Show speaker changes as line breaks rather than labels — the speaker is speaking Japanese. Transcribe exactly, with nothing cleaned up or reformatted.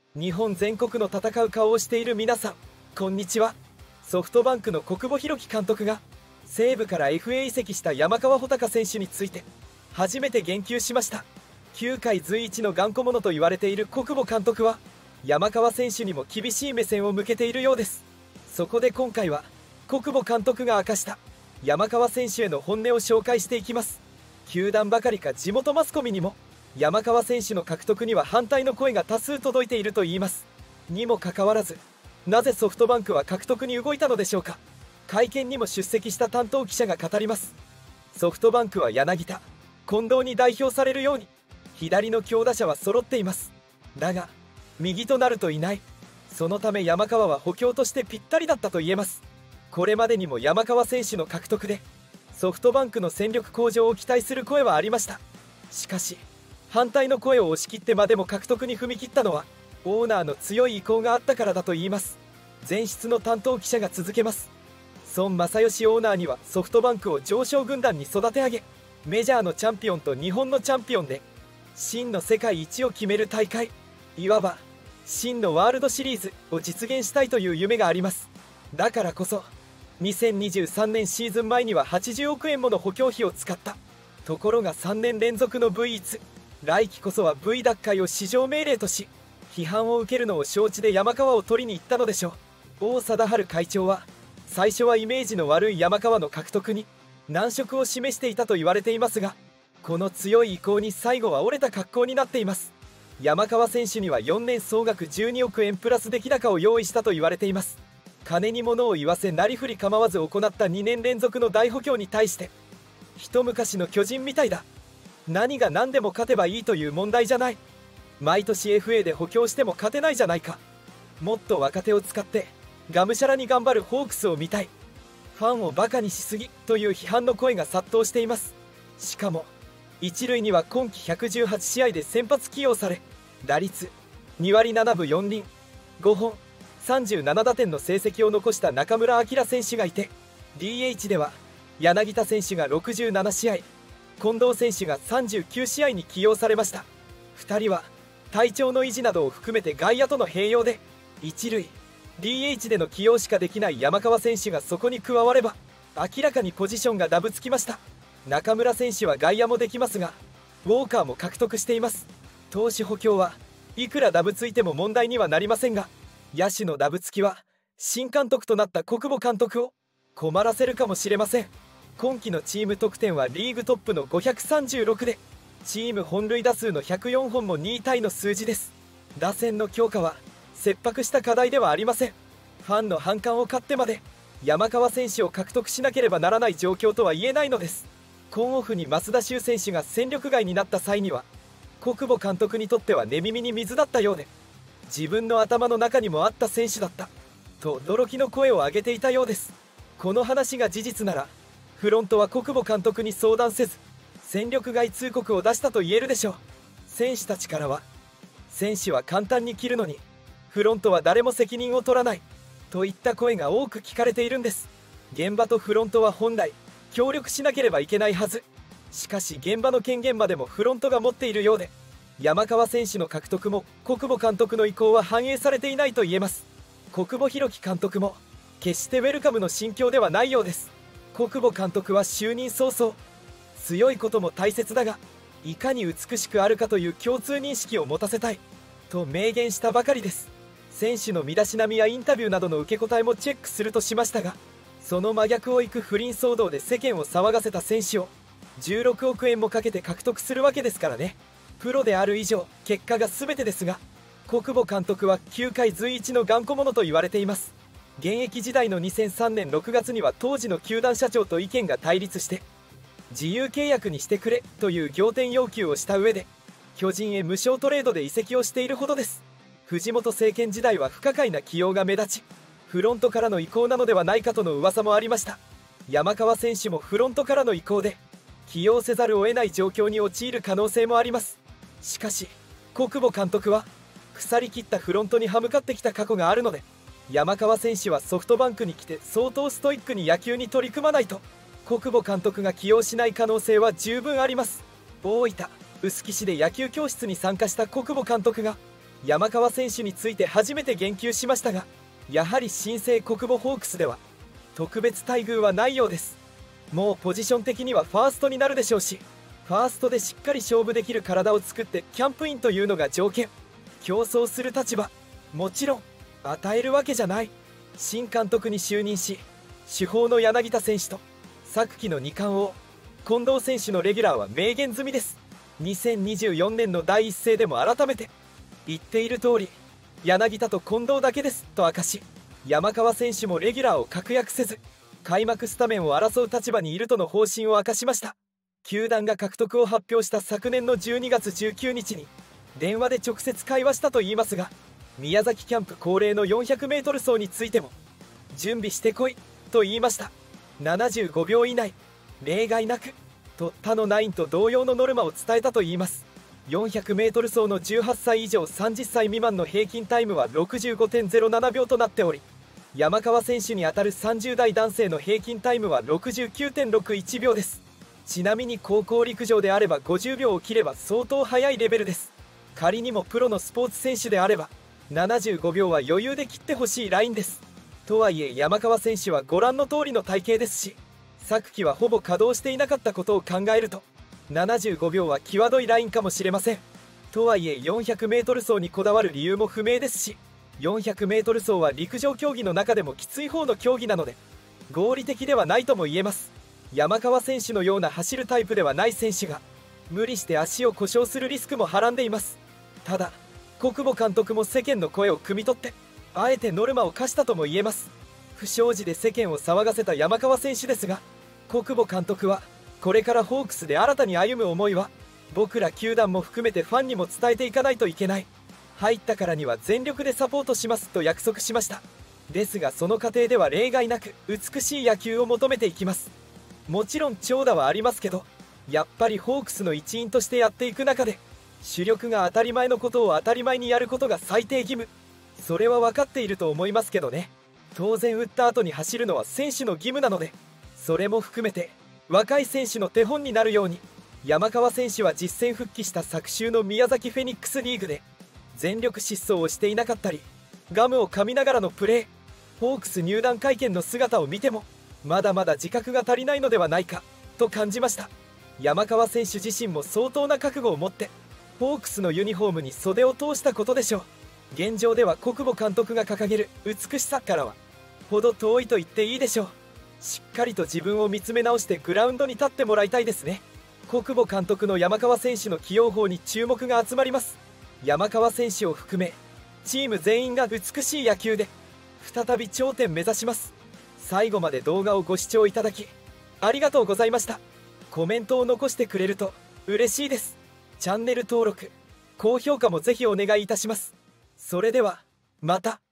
日本全国の戦う顔をしている皆さん、こんにちは。ソフトバンクの小久保裕紀監督が西武から エフエー 移籍した山川穂高選手について初めて言及しました。球界随一の頑固者と言われている小久保監督は山川選手にも厳しい目線を向けているようです。そこで今回は小久保監督が明かした山川選手への本音を紹介していきます。球団ばかりか地元マスコミにも山川選手の獲得には反対の声が多数届いているといいます。にもかかわらず、なぜソフトバンクは獲得に動いたのでしょうか。会見にも出席した担当記者が語ります。ソフトバンクは柳田、近藤に代表されるように左の強打者は揃っています。だが右となるといない。そのため山川は補強としてぴったりだったと言えます。これまでにも山川選手の獲得でソフトバンクの戦力向上を期待する声はありました。しかし反対の声を押し切ってまでも獲得に踏み切ったのはオーナーの強い意向があったからだといいます。前室の担当記者が続けます。孫正義オーナーにはソフトバンクを常勝軍団に育て上げ、メジャーのチャンピオンと日本のチャンピオンで真の世界一を決める大会、いわば真のワールドシリーズを実現したいという夢があります。だからこそにせんにじゅうさんねんシーズン前にははちじゅうおくえんもの補強費を使った。ところがさんねん連続の ブイ 一来季こそは ブイ 奪回を至上命令とし、批判を受けるのを承知で山川を取りに行ったのでしょう。王貞治会長は最初はイメージの悪い山川の獲得に難色を示していたと言われていますが、この強い意向に最後は折れた格好になっています。山川選手にはよねん総額じゅうにおくえんプラス出来高を用意したと言われています。金に物を言わせなりふり構わず行ったにねん連続の大補強に対して、一昔の巨人みたいだ、何が何でも勝てばいいという問題じゃない、毎年 エフエー で補強しても勝てないじゃないか、もっと若手を使ってがむしゃらに頑張るホークスを見たい、ファンをバカにしすぎという批判の声が殺到しています。しかも一塁には今季ひゃくじゅうはちしあいで先発起用され、打率にわりななぶよんりんごほんさんじゅうななだてんの成績を残した中村晃選手がいて、 ディーエイチ では柳田選手がろくじゅうななしあい、近藤選手がさんじゅうきゅうしあいに起用されました。ふたりは体調の維持などを含めて外野との併用で一塁 ディーエイチ での起用しかできない山川選手がそこに加われば明らかにポジションがダブつきました。中村選手は外野もできますがウォーカーも獲得しています。投手補強はいくらダブついても問題にはなりませんが、野手のダブつきは新監督となった小久保監督を困らせるかもしれません。今季のチーム得点はリーグトップのごひゃくさんじゅうろくで、チーム本塁打数のひゃくよんほんもにいタイの数字です。打線の強化は切迫した課題ではありません。ファンの反感を買ってまで山川選手を獲得しなければならない状況とは言えないのです。今オフに増田修選手が戦力外になった際には小久保監督にとっては寝耳に水だったようで、自分の頭の中にもあった選手だったと驚きの声を上げていたようです。この話が事実ならフロントは小久保監督に相談せず戦力外通告を出したと言えるでしょう。選手たちからは選手は簡単に切るのにフロントは誰も責任を取らないといった声が多く聞かれているんです。現場とフロントは本来協力しなければいけないはず。しかし現場の権限までもフロントが持っているようで、山川選手の獲得も小久保監督の意向は反映されていないと言えます。小久保裕紀監督も決してウェルカムの心境ではないようです。小久保監督は就任早々、強いことも大切だがいかに美しくあるかという共通認識を持たせたいと明言したばかりです。選手の身だしなみやインタビューなどの受け答えもチェックするとしましたが、その真逆をいく不倫騒動で世間を騒がせた選手をじゅうろくおくえんもかけて獲得するわけですからね。プロである以上結果が全てですが、小久保監督は球界随一の頑固者と言われています。現役時代のにせんさんねんろくがつには当時の球団社長と意見が対立して自由契約にしてくれという仰天要求をした上で巨人へ無償トレードで移籍をしているほどです。藤本政権時代は不可解な起用が目立ち、フロントからの意向なのではないかとの噂もありました。山川選手もフロントからの意向で起用せざるを得ない状況に陥る可能性もあります。しかし小久保監督は腐りきったフロントに歯向かってきた過去があるので、山川選手はソフトバンクに来て相当ストイックに野球に取り組まないと小久保監督が起用しない可能性は十分あります。大分臼杵市で野球教室に参加した小久保監督が山川選手について初めて言及しましたが、やはり新生国母ホークスでは特別待遇はないようです。もうポジション的にはファーストになるでしょうし、ファーストでしっかり勝負できる体を作ってキャンプインというのが条件。競争する立場、もちろん与えるわけじゃない。新監督に就任し、主砲の柳田選手と昨季のに冠王近藤選手のレギュラーは明言済みです。にせんにじゅうよねんの第一声でも改めて言っている通り、柳田と近藤だけですと明かし、山川選手もレギュラーを確約せず開幕スタメンを争う立場にいるとの方針を明かしました。球団が獲得を発表した昨年のじゅうにがつじゅうくにちに電話で直接会話したといいますが、宮崎キャンプ恒例の よんひゃくメートル 走についても準備してこいと言いました。ななじゅうごびょう以内例外なくと他のナインと同様のノルマを伝えたといいます。 よんひゃくメートル 走のじゅうはっさい以上さんじゅっさい未満の平均タイムは ろくじゅうごてんゼロななびょうとなっており、山川選手にあたるさんじゅうだい男性の平均タイムは ろくじゅうきゅうてんろくいちびょうです。ちなみに高校陸上であればごじゅうびょうを切れば相当速いレベルです。仮にもプロのスポーツ選手であればななじゅうごびょうは余裕で切ってほしいラインです。とはいえ山川選手はご覧の通りの体型ですし、昨季はほぼ稼働していなかったことを考えるとななじゅうごびょうは際どいラインかもしれません。とはいえ よんひゃくメートル 走にこだわる理由も不明ですし、よんひゃくメートル 走は陸上競技の中でもきつい方の競技なので合理的ではないとも言えます。山川選手のような走るタイプではない選手が無理して足を故障するリスクもはらんでいます。ただ小久保監督も世間の声を汲み取ってあえてノルマを課したとも言えます。不祥事で世間を騒がせた山川選手ですが、小久保監督はこれからホークスで新たに歩む思いは僕ら球団も含めてファンにも伝えていかないといけない、入ったからには全力でサポートしますと約束しました。ですがその過程では例外なく美しい野球を求めていきます。もちろん長打はありますけど、やっぱりホークスの一員としてやっていく中で主力が当たり前のことを当たり前にやることが最低義務、それは分かっていると思いますけどね。当然打った後に走るのは選手の義務なので、それも含めて若い選手の手本になるように。山川選手は実戦復帰した昨週の宮崎フェニックスリーグで全力疾走をしていなかったりガムを噛みながらのプレー、ホークス入団会見の姿を見てもまだまだ自覚が足りないのではないかと感じました。山川選手自身も相当な覚悟を持ってホークスのユニフォームに袖を通したことでしょう。現状では小久保監督が掲げる美しさからはほど遠いと言っていいでしょう。しっかりと自分を見つめ直してグラウンドに立ってもらいたいですね。小久保監督の山川選手の起用法に注目が集まります。山川選手を含めチーム全員が美しい野球で再び頂点目指します。最後まで動画をご視聴いただきありがとうございました。コメントを残してくれると嬉しいです。チャンネル登録高評価もぜひお願いいたします。それではまた。